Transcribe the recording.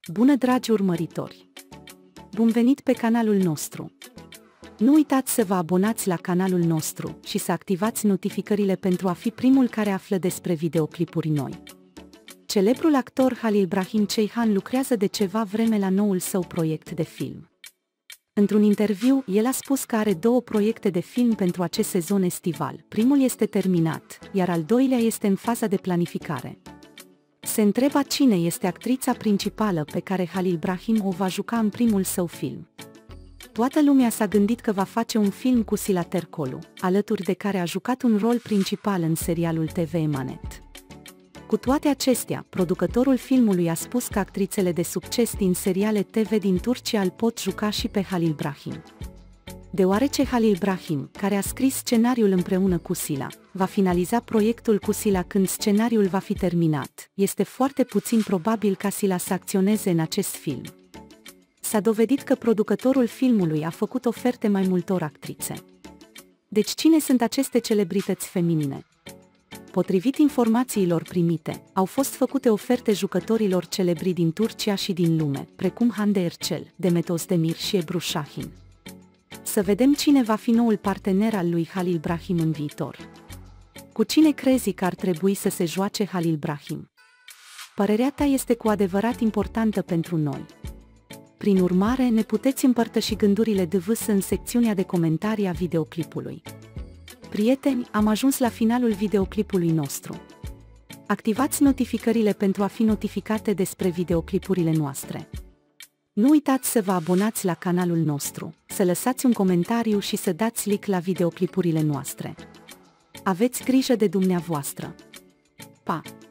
Bună, dragi urmăritori! Bun venit pe canalul nostru! Nu uitați să vă abonați la canalul nostru și să activați notificările pentru a fi primul care află despre videoclipuri noi. Celebrul actor Khalil Brahim Ceyhan lucrează de ceva vreme la noul său proiect de film. Într-un interviu, el a spus că are 2 proiecte de film pentru acest sezon estival. Primul este terminat, iar al doilea este în faza de planificare. Se întreba cine este actrița principală pe care Khalil Brahim o va juca în primul său film. Toată lumea s-a gândit că va face un film cu Sila Tercolu, alături de care a jucat un rol principal în serialul TV Emanet. Cu toate acestea, producătorul filmului a spus că actrițele de succes din seriale TV din Turcia îl pot juca și pe Khalil Brahim. Deoarece Khalil Brahim, care a scris scenariul împreună cu Sila, va finaliza proiectul cu Sila când scenariul va fi terminat, este foarte puțin probabil ca Sila să acționeze în acest film. S-a dovedit că producătorul filmului a făcut oferte mai multor actrițe. Deci cine sunt aceste celebrități feminine? Potrivit informațiilor primite, au fost făcute oferte jucătorilor celebri din Turcia și din lume, precum Hande Erçel, Demet Özdemir și Ebru Şahin. Să vedem cine va fi noul partener al lui Khalil Brahim în viitor. Cu cine crezi că ar trebui să se joace Khalil Brahim? Părerea ta este cu adevărat importantă pentru noi. Prin urmare, ne puteți împărtăși gândurile în secțiunea de comentarii a videoclipului. Prieteni, am ajuns la finalul videoclipului nostru. Activați notificările pentru a fi notificate despre videoclipurile noastre. Nu uitați să vă abonați la canalul nostru, să lăsați un comentariu și să dați like la videoclipurile noastre. Aveți grijă de dumneavoastră! Pa!